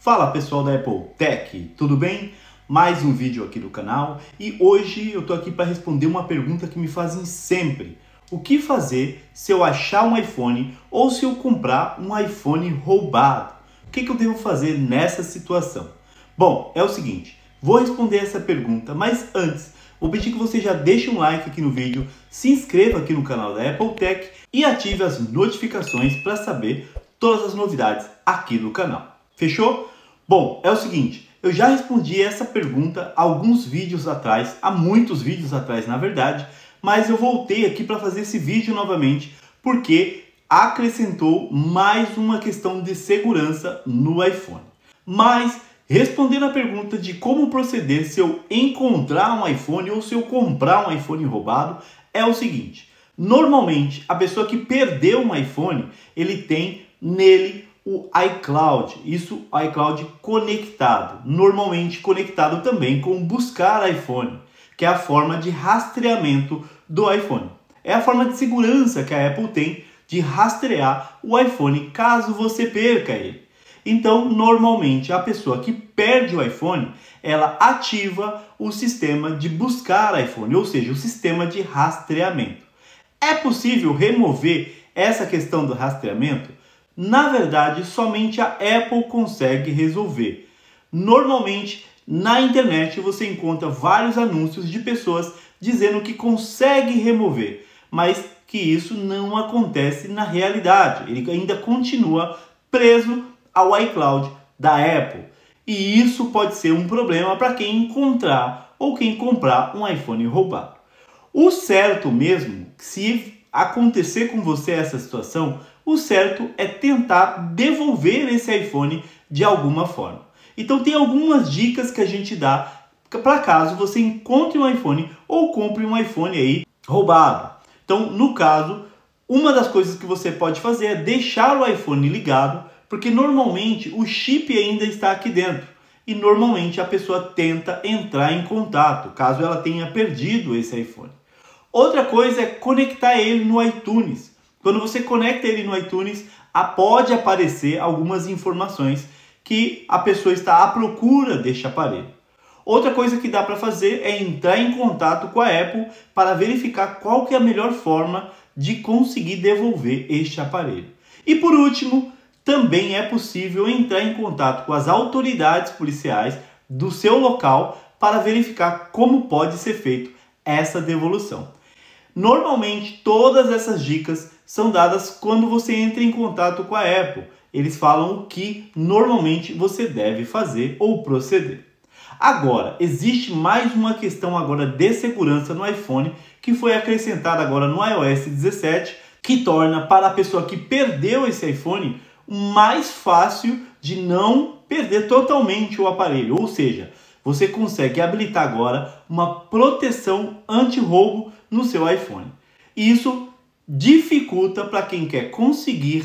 Fala pessoal da Apple Tech, tudo bem? Mais um vídeo aqui do canal e hoje eu tô aqui para responder uma pergunta que me fazem sempre. O que fazer se eu achar um iPhone ou se eu comprar um iPhone roubado? O que eu devo fazer nessa situação? Bom, é o seguinte, vou responder essa pergunta, mas antes vou pedir que você já deixe um like aqui no vídeo, se inscreva aqui no canal da Apple Tech e ative as notificações para saber todas as novidades aqui do canal. Fechou? Bom, é o seguinte, eu já respondi essa pergunta há alguns vídeos atrás, há muitos vídeos atrás na verdade, mas eu voltei aqui para fazer esse vídeo novamente porque acrescentou mais uma questão de segurança no iPhone. Mas respondendo a pergunta de como proceder se eu encontrar um iPhone ou se eu comprar um iPhone roubado, é o seguinte, normalmente a pessoa que perdeu um iPhone, ele tem nele o iCloud, isso o iCloud conectado, normalmente conectado também com buscar iPhone, que é a forma de rastreamento do iPhone. É a forma de segurança que a Apple tem de rastrear o iPhone caso você perca ele. Então, normalmente, a pessoa que perde o iPhone, ela ativa o sistema de buscar iPhone, ou seja, o sistema de rastreamento. É possível remover essa questão do rastreamento? Na verdade, somente a Apple consegue resolver. Normalmente, na internet você encontra vários anúncios de pessoas dizendo que consegue remover, mas que isso não acontece na realidade. Ele ainda continua preso ao iCloud da Apple. E isso pode ser um problema para quem encontrar ou quem comprar um iPhone roubado. O certo mesmo, se acontecer com você essa situação, o certo é tentar devolver esse iPhone de alguma forma. Então tem algumas dicas que a gente dá para caso você encontre um iPhone ou compre um iPhone aí roubado. Então, no caso, uma das coisas que você pode fazer é deixar o iPhone ligado, porque normalmente o chip ainda está aqui dentro. E normalmente a pessoa tenta entrar em contato, caso ela tenha perdido esse iPhone. Outra coisa é conectar ele no iTunes. Quando você conecta ele no iTunes, pode aparecer algumas informações que a pessoa está à procura deste aparelho. Outra coisa que dá para fazer é entrar em contato com a Apple para verificar qual que é a melhor forma de conseguir devolver este aparelho. E por último, também é possível entrar em contato com as autoridades policiais do seu local para verificar como pode ser feito essa devolução. Normalmente, todas essas dicas são dadas quando você entra em contato com a Apple. Eles falam o que normalmente você deve fazer ou proceder. Agora, existe mais uma questão agora de segurança no iPhone que foi acrescentada agora no iOS 17, que torna para a pessoa que perdeu esse iPhone mais fácil de não perder totalmente o aparelho. Ou seja, você consegue habilitar agora uma proteção anti-roubo no seu iPhone. Isso dificulta para quem quer conseguir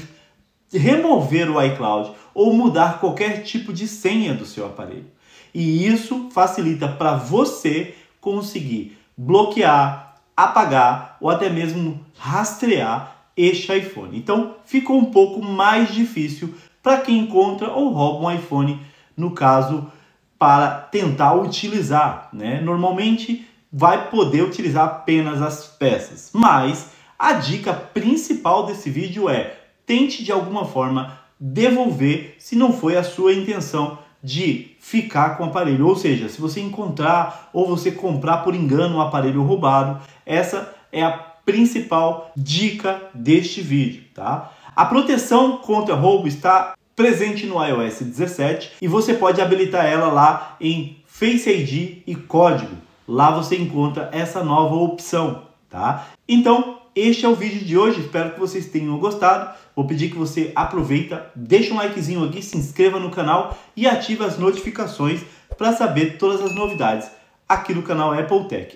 remover o iCloud ou mudar qualquer tipo de senha do seu aparelho. E isso facilita para você conseguir bloquear, apagar ou até mesmo rastrear este iPhone. Então ficou um pouco mais difícil para quem encontra ou rouba um iPhone, no caso, para tentar utilizar, né? Normalmente vai poder utilizar apenas as peças, mas a dica principal desse vídeo é tente de alguma forma devolver se não foi a sua intenção de ficar com o aparelho, ou seja, se você encontrar ou você comprar por engano um aparelho roubado, essa é a principal dica deste vídeo, tá? A proteção contra roubo está presente no iOS 17 e você pode habilitar ela lá em Face ID e código. Lá você encontra essa nova opção, tá? Então, este é o vídeo de hoje, espero que vocês tenham gostado. Vou pedir que você aproveita, deixa um likezinho aqui, se inscreva no canal e ative as notificações para saber todas as novidades aqui do canal Apple Tech.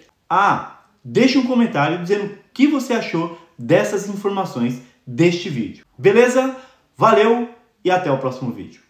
Deixe um comentário dizendo o que você achou dessas informações deste vídeo. Beleza? Valeu e até o próximo vídeo.